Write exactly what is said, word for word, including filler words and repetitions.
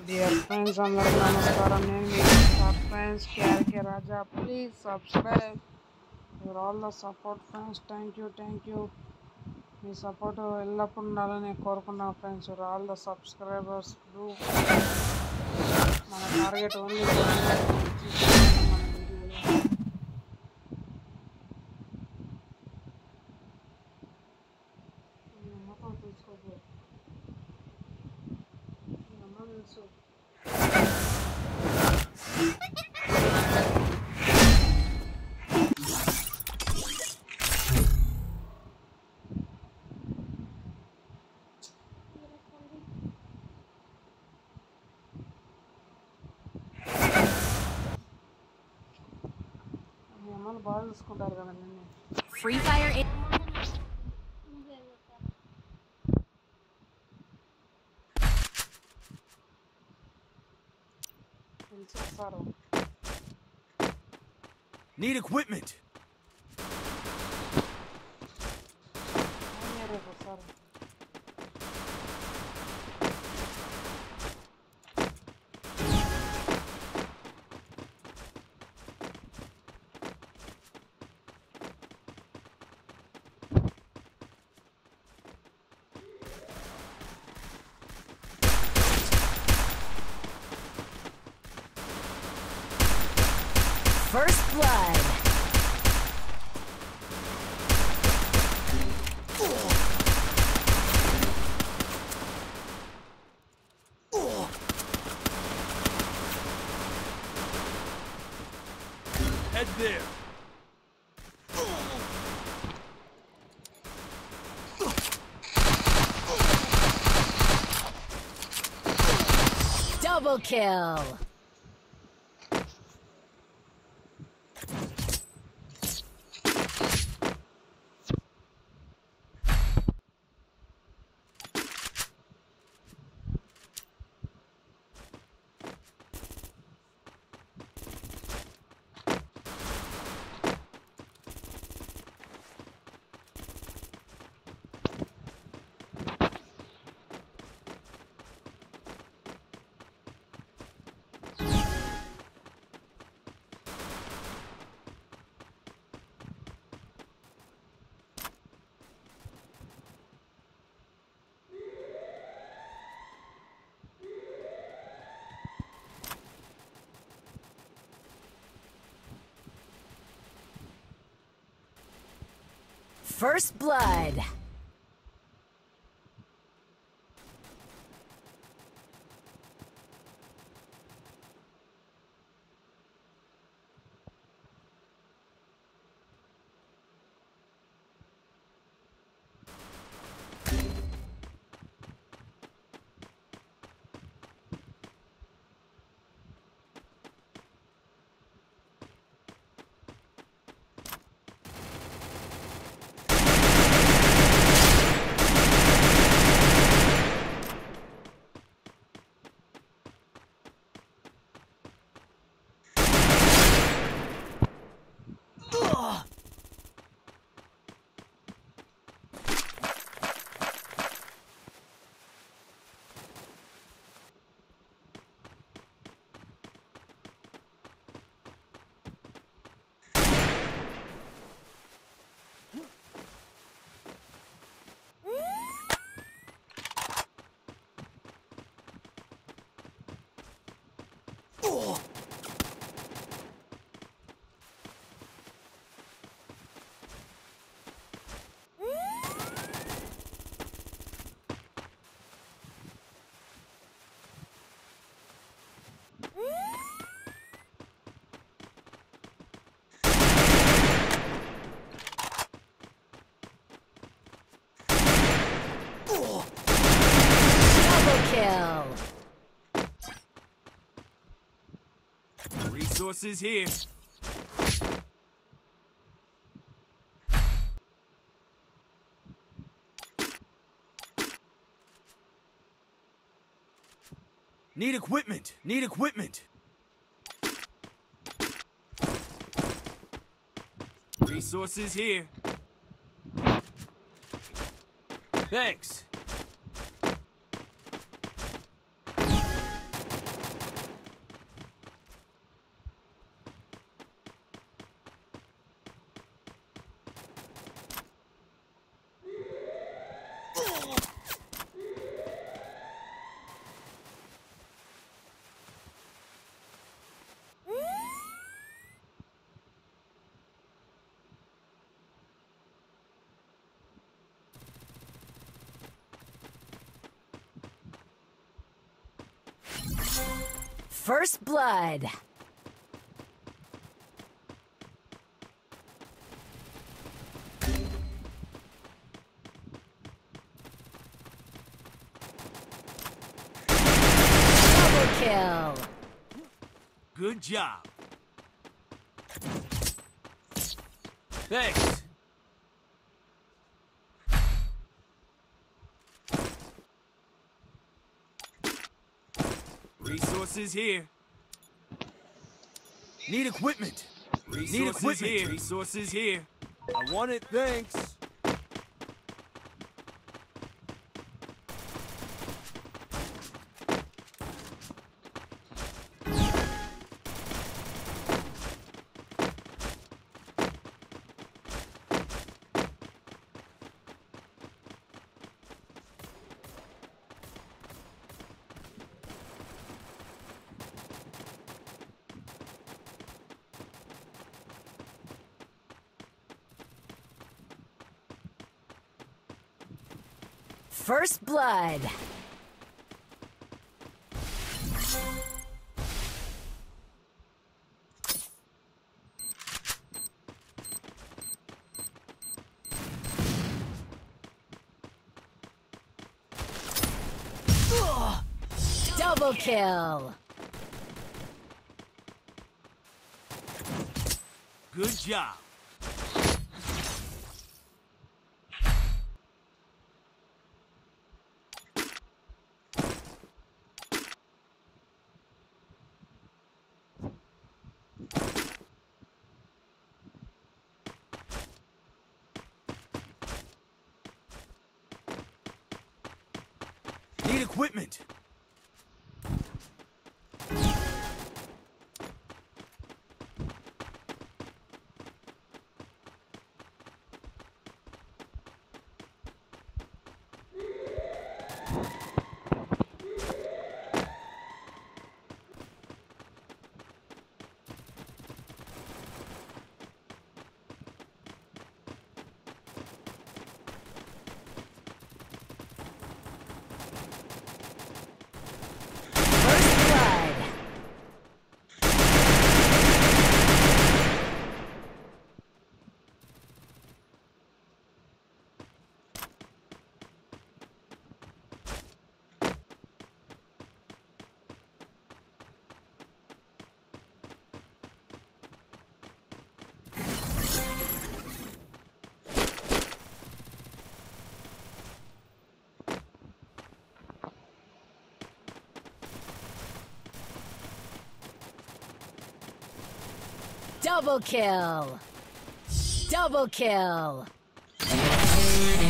Dear friends, అందరికీ నమస్కారం. నేను మీ star friends KRK Raja. Please subscribe your all the support friends. Thank you thank you మీ support ఎల్లప్పుడూ ఉండాలని కోరుకున్నాను friends. Your all the subscribers do. మన టార్గెట్ ఓన్లీ మన వీడియోలో నమ్మకం తీసుకోబో నమ్మకం తెలుసు. మీ అమ్మలు బాగా చూసుకుంటారు కదా నిన్ను. Free Fire in పిలిచేస్తారు. Need equipment. అవును, రేపు వస్తారు. First Blood. Head there. Double kill. First Blood. Double kill. Resources here. Need equipment. Need equipment. Resources here. Thanks. First blood. Double kill. Good job. Thanks. Resources here. Need equipment. Resources Need equipment here. Resources here. I want it, thanks. First blood. Double kill. Good job. Need equipment. Double kill. Double kill.